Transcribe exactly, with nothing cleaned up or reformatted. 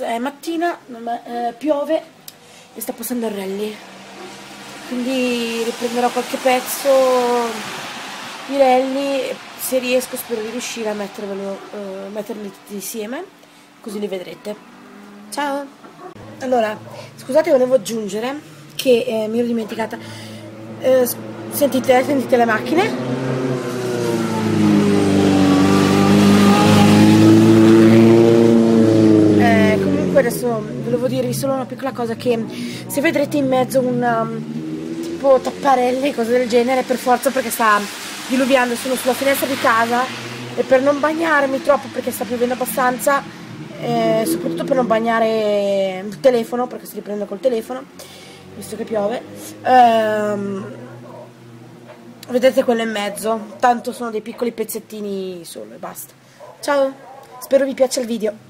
è mattina, eh, piove e sta passando il rally, quindi riprenderò qualche pezzo di rally, se riesco spero di riuscire a mettervelo, eh, metterli tutti insieme, così li vedrete. Ciao! Allora, scusate, volevo aggiungere che eh, mi ero dimenticata, eh, sentite, sentite le macchine? Adesso volevo dirvi solo una piccola cosa, che se vedrete in mezzo un um, tipo tapparelli, cose del genere, per forza, perché sta diluviando, sono sulla finestra di casa e per non bagnarmi troppo, perché sta piovendo abbastanza, eh, soprattutto per non bagnare il telefono, perché sto riprendendo col telefono visto che piove, ehm, vedete quello in mezzo, tanto sono dei piccoli pezzettini solo e basta. Ciao, spero vi piaccia il video.